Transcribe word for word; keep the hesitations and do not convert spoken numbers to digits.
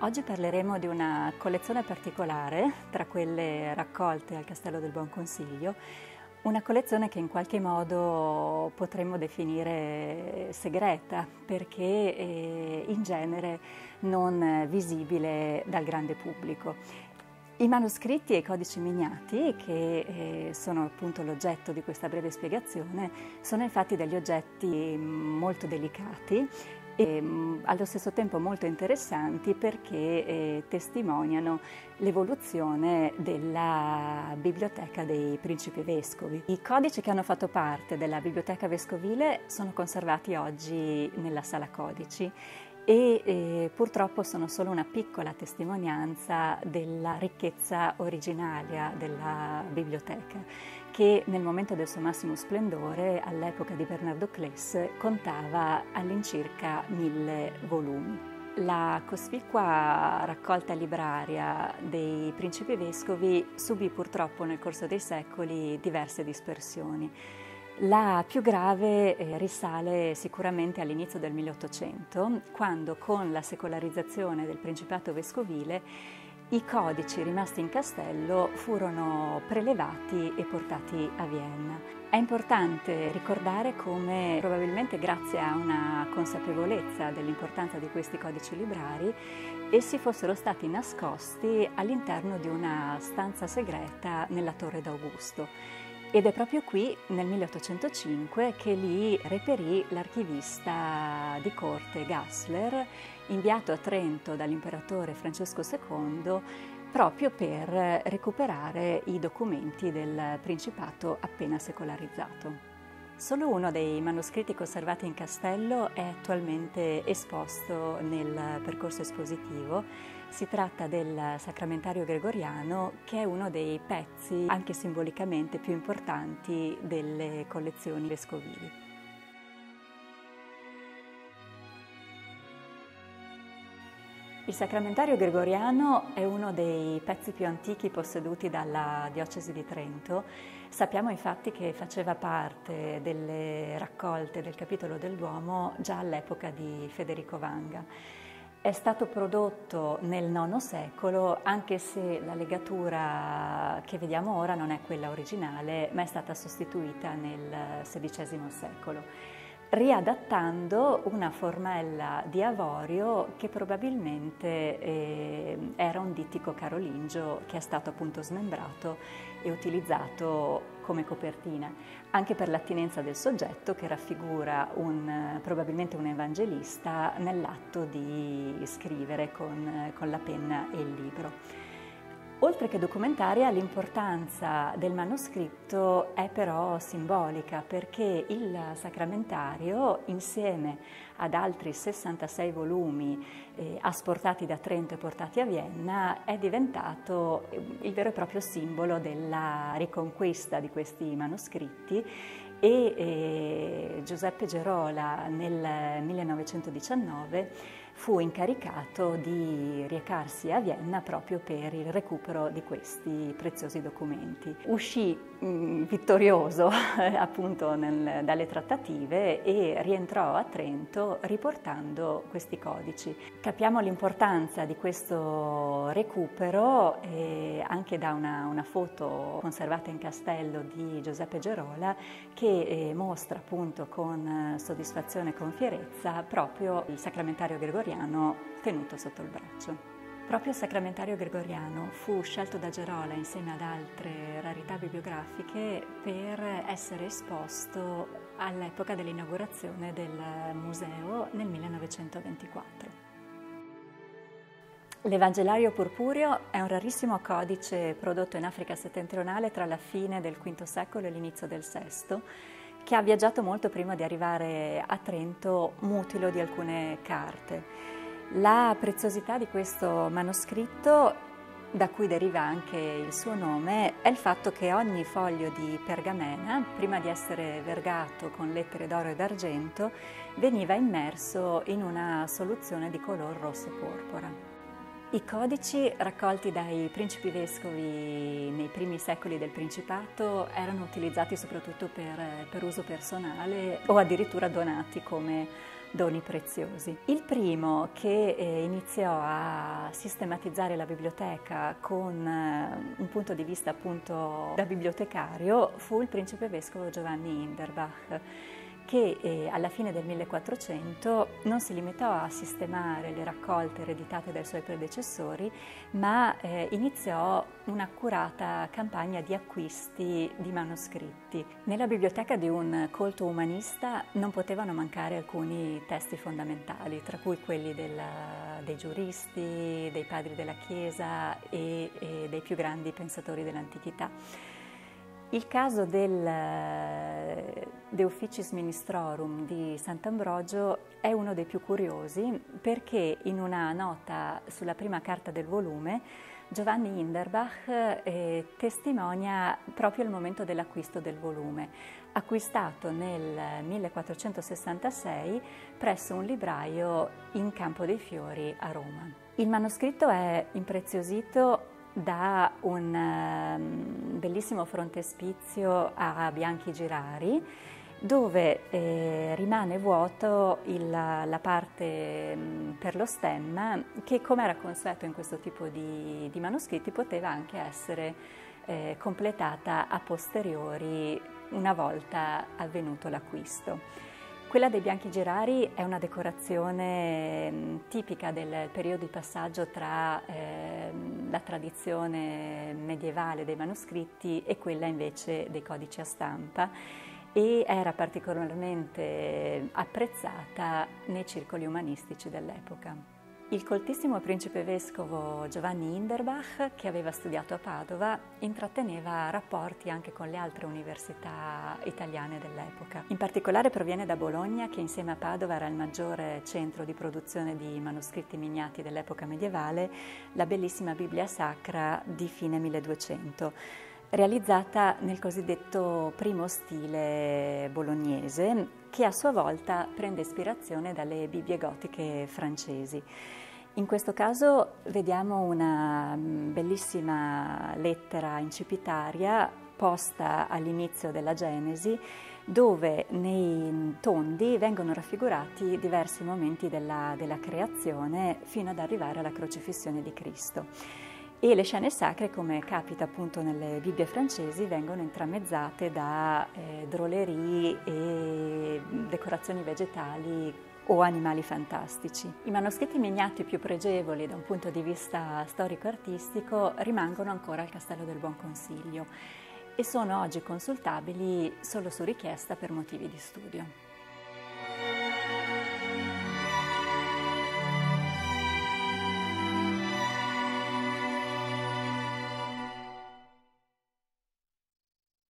Oggi parleremo di una collezione particolare tra quelle raccolte al Castello del Buon Consiglio, una collezione che in qualche modo potremmo definire segreta perché è in genere non visibile dal grande pubblico. I manoscritti e i codici miniati, che eh, sono appunto l'oggetto di questa breve spiegazione, sono infatti degli oggetti molto delicati e allo stesso tempo molto interessanti perché eh, testimoniano l'evoluzione della biblioteca dei principi vescovi. I codici che hanno fatto parte della biblioteca vescovile sono conservati oggi nella sala codici e eh, purtroppo sono solo una piccola testimonianza della ricchezza originaria della biblioteca, che nel momento del suo massimo splendore, all'epoca di Bernardo Claes, contava all'incirca mille volumi. La cospicua raccolta libraria dei principi vescovi subì purtroppo nel corso dei secoli diverse dispersioni. La più grave eh, risale sicuramente all'inizio del milleottocento, quando con la secolarizzazione del Principato vescovile i codici rimasti in castello furono prelevati e portati a Vienna. È importante ricordare come probabilmente grazie a una consapevolezza dell'importanza di questi codici librari essi fossero stati nascosti all'interno di una stanza segreta nella Torre d'Augusto. Ed è proprio qui, nel milleottocentocinque, che li reperì l'archivista di corte Gassler, inviato a Trento dall'imperatore Francesco secondo, proprio per recuperare i documenti del Principato appena secolarizzato. Solo uno dei manoscritti conservati in castello è attualmente esposto nel percorso espositivo. Si tratta del Sacramentario Gregoriano, che è uno dei pezzi, anche simbolicamente, più importanti delle collezioni vescovili. Il Sacramentario Gregoriano è uno dei pezzi più antichi posseduti dalla Diocesi di Trento. Sappiamo infatti che faceva parte delle raccolte del capitolo del Duomo già all'epoca di Federico Vanga. È stato prodotto nel nono secolo, anche se la legatura che vediamo ora non è quella originale, ma è stata sostituita nel sedicesimo secolo, riadattando una formella di avorio che probabilmente eh, era un dittico carolingio che è stato appunto smembrato e utilizzato come copertina, anche per l'attinenza del soggetto che raffigura un, probabilmente un evangelista nell'atto di scrivere con, con la penna e il libro. Oltre che documentaria, l'importanza del manoscritto è però simbolica perché il Sacramentario, insieme ad altri sessantasei volumi eh, asportati da Trento e portati a Vienna, è diventato il vero e proprio simbolo della riconquista di questi manoscritti e eh, Giuseppe Gerola nel millenovecentodiciannove fu incaricato di recarsi a Vienna proprio per il recupero di questi preziosi documenti. Uscì mh, vittorioso appunto nel, dalle trattative e rientrò a Trento riportando questi codici. Capiamo l'importanza di questo recupero eh, anche da una, una foto conservata in castello di Giuseppe Gerola che eh, mostra appunto con soddisfazione e con fierezza proprio il Sacramentario Gregoriano tenuto sotto il braccio. Proprio il Sacramentario Gregoriano fu scelto da Gerola insieme ad altre rarità bibliografiche per essere esposto all'epoca dell'inaugurazione del museo nel millenovecentoventiquattro. L'Evangelario Purpureo è un rarissimo codice prodotto in Africa settentrionale tra la fine del quinto secolo e l'inizio del sesto, che ha viaggiato molto prima di arrivare a Trento mutilo di alcune carte. La preziosità di questo manoscritto, da cui deriva anche il suo nome, è il fatto che ogni foglio di pergamena, prima di essere vergato con lettere d'oro e d'argento, veniva immerso in una soluzione di color rosso-porpora. I codici raccolti dai principi vescovi nei primi secoli del Principato erano utilizzati soprattutto per, per uso personale o addirittura donati come doni preziosi. Il primo che eh, iniziò a sistematizzare la biblioteca con eh, un punto di vista appunto da bibliotecario fu il principe vescovo Giovanni Hinderbach, che eh, alla fine del millequattrocento non si limitò a sistemare le raccolte ereditate dai suoi predecessori, ma eh, iniziò un'accurata campagna di acquisti di manoscritti. Nella biblioteca di un colto umanista non potevano mancare alcuni testi fondamentali, tra cui quelli della, dei giuristi, dei padri della Chiesa e, e dei più grandi pensatori dell'antichità. Il caso del De Officiis Ministrorum di Sant'Ambrogio è uno dei più curiosi perché in una nota sulla prima carta del volume Giovanni Hinderbach eh, testimonia proprio il momento dell'acquisto del volume, acquistato nel millequattrocentosessantasei presso un libraio in Campo dei Fiori a Roma. Il manoscritto è impreziosito da un um, bellissimo frontespizio a bianchi girari dove eh, rimane vuoto il, la parte mh, per lo stemma che, come era consueto in questo tipo di, di manoscritti, poteva anche essere eh, completata a posteriori una volta avvenuto l'acquisto. Quella dei bianchi girari è una decorazione mh, tipica del periodo di passaggio tra eh, la tradizione medievale dei manoscritti e quella invece dei codici a stampa, e era particolarmente apprezzata nei circoli umanistici dell'epoca. Il coltissimo principe vescovo Giovanni Hinderbach, che aveva studiato a Padova, intratteneva rapporti anche con le altre università italiane dell'epoca. In particolare proviene da Bologna, che insieme a Padova era il maggiore centro di produzione di manoscritti miniati dell'epoca medievale, la bellissima Bibbia Sacra di fine milleduecento, realizzata nel cosiddetto primo stile bolognese, che a sua volta prende ispirazione dalle Bibbie gotiche francesi. In questo caso vediamo una bellissima lettera incipitaria posta all'inizio della Genesi, dove nei tondi vengono raffigurati diversi momenti della, della creazione fino ad arrivare alla crocifissione di Cristo. E le scene sacre, come capita appunto nelle Bibbie francesi, vengono intramezzate da eh, drollerie e decorazioni vegetali o animali fantastici. I manoscritti miniati più pregevoli da un punto di vista storico-artistico rimangono ancora al Castello del Buon Consiglio e sono oggi consultabili solo su richiesta per motivi di studio.